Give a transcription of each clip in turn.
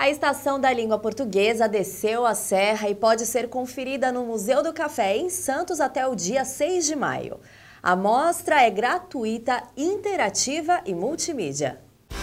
A Estação da Língua Portuguesa desceu a serra e pode ser conferida no Museu do Café, em Santos, até o dia 6 de maio. A mostra é gratuita, interativa e multimídia.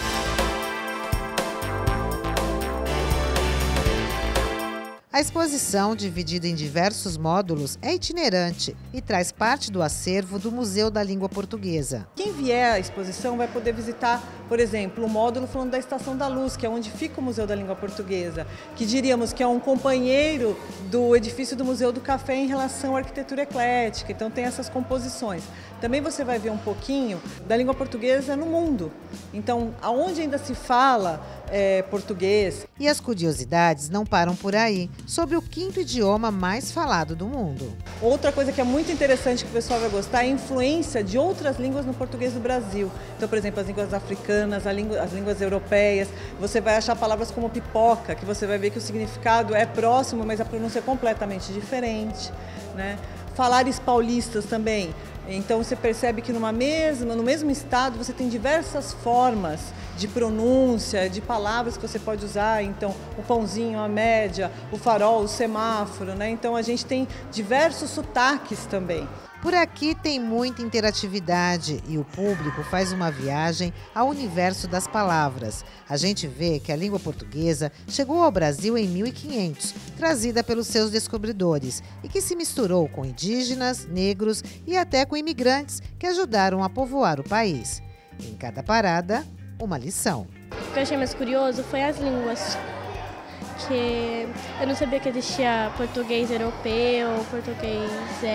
A exposição, dividida em diversos módulos, é itinerante e traz parte do acervo do Museu da Língua Portuguesa. Quem vier à exposição vai poder visitar, por exemplo, o módulo falando da Estação da Luz, que é onde fica o Museu da Língua Portuguesa, que diríamos que é um companheiro do edifício do Museu do Café em relação à arquitetura eclética, então tem essas composições. Também você vai ver um pouquinho da língua portuguesa no mundo, então aonde ainda se fala português. E as curiosidades não param por aí, sobre o 5º idioma mais falado do mundo. Outra coisa que é muito interessante que o pessoal vai gostar é a influência de outras línguas no português do Brasil. Então, por exemplo, as línguas africanas, as línguas europeias, você vai achar palavras como pipoca, que você vai ver que o significado é próximo, mas a pronúncia é completamente diferente, né? Falares paulistas também. Então você percebe que no mesmo estado você tem diversas formas de pronúncia, de palavras que você pode usar. Então o pãozinho, a média, o farol, o semáforo, né? Então a gente tem diversos sotaques também. Por aqui tem muita interatividade e o público faz uma viagem ao universo das palavras. A gente vê que a língua portuguesa chegou ao Brasil em 1500, trazida pelos seus descobridores, e que se misturou com indígenas, negros e até com imigrantes que ajudaram a povoar o país. Em cada parada, uma lição. O que eu achei mais curioso foi as línguas, que eu não sabia que existia português europeu, português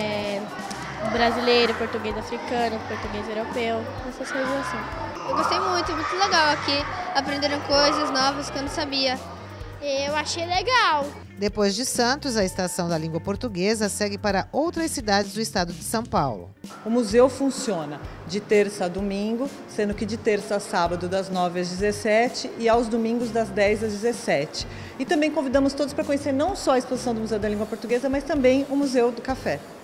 brasileiro, português africano, português europeu, essas coisas assim. Eu gostei muito legal aqui, aprendendo coisas novas que eu não sabia. Eu achei legal. Depois de Santos, a Estação da Língua Portuguesa segue para outras cidades do estado de São Paulo. O museu funciona de terça a domingo, sendo que de terça a sábado das 9 às 17 e aos domingos das 10 às 17. E também convidamos todos para conhecer não só a exposição do Museu da Língua Portuguesa, mas também o Museu do Café.